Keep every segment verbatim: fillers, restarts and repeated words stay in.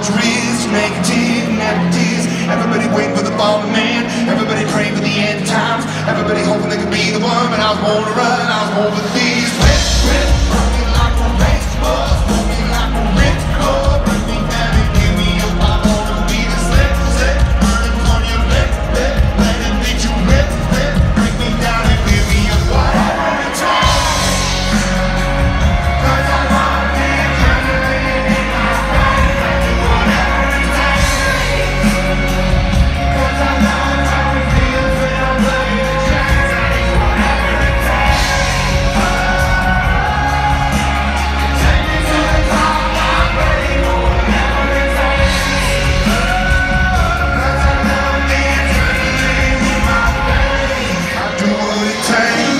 altruist, negative, negatives. Everybody waiting for the fallen man. Everybody praying for the end times. Everybody hoping they could be the one. But I was born to run, I was born for these. Whip, whip, running like a race bus, moving like a rip club. Bring me down and give me up. I wanna be the slip, slip, burning on your lip, lip. Let it beat you, rip, rip. Bring me down and give me up. Whatever it takes. Cause I love the adrenaline in my brain. I do whatever it takes. Cause I love how it feels when I'm playing the chance. I do whatever it takes. Take me to the top, I'm ready for whatever it takes. Cause I love the adrenaline in my brain. I do what it takes.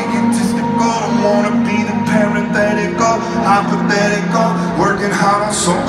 Hypothetical, working hard on so